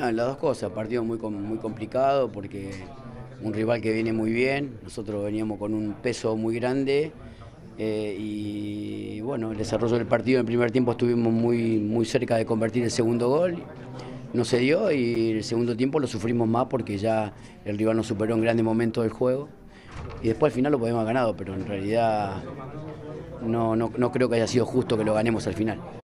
No, las dos cosas, partido muy complicado porque un rival que viene muy bien, nosotros veníamos con un peso muy grande y bueno, el desarrollo del partido en el primer tiempo estuvimos muy cerca de convertir el segundo gol, no se dio y el segundo tiempo lo sufrimos más porque ya el rival nos superó en grandes momentos del juego y después al final lo podemos haber ganado, pero en realidad no creo que haya sido justo que lo ganemos al final.